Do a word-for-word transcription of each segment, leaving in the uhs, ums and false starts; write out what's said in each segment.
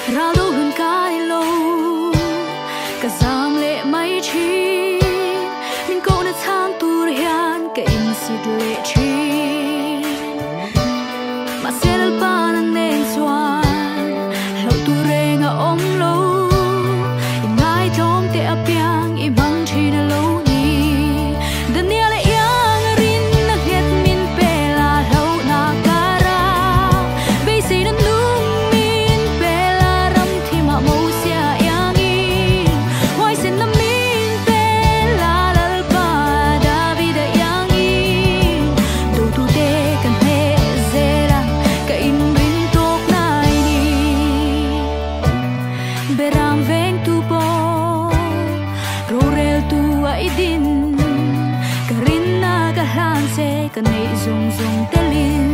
rao đâu hơn cái lâu cả giang lệ mấy chi mình cô đã thang tu rian cái in xịt lệ chi mà sẽ đal pa nang nên xoan lâu tu re nga om lâu im ngai thom te apiang im hang chi na lâu ni dania le yang rin na het min pe la lâu na cara bây giờ nan lung min pe la ram thi ma mo sia yang in why sen na min pe la la pa david yang in do tu te kan he zera ka in rin tok nai ni beram veng tu po rorel tu ai din karin na ka han se ka nei zong zong telin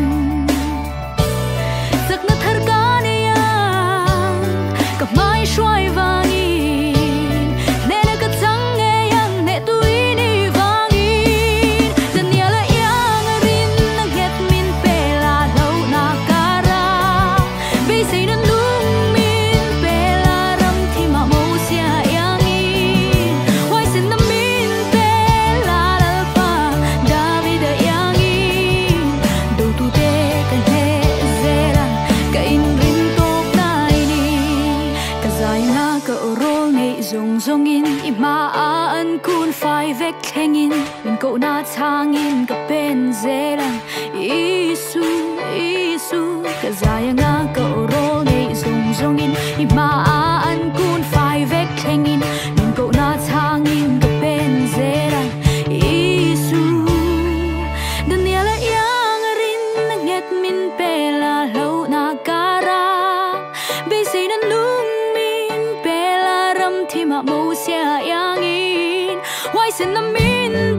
sak na thar ka ne yang ka mai shwai wangin ne na ka chang nge yang ne tu ini wangin dania la yang rin na het min pe la lo na kara be sei nan lung min pe la ram thi ma mo sia yang in why sen na min pe la la pa david yang in do tu te kan he zera ka in rin tok nai ni ka zai na ka rol nei zong zong in i ma a an kun fai vek hengin min ko na changin ka pen zera isu isu ka zai na ka rol nei zong zong in i ma a an kun fai vek hengin min ko na changin ka pen zera isu dania la yang rin na nget min pe la lo na kara be sei nan lung min pe la ram thi ma mo sia yang in why sen na min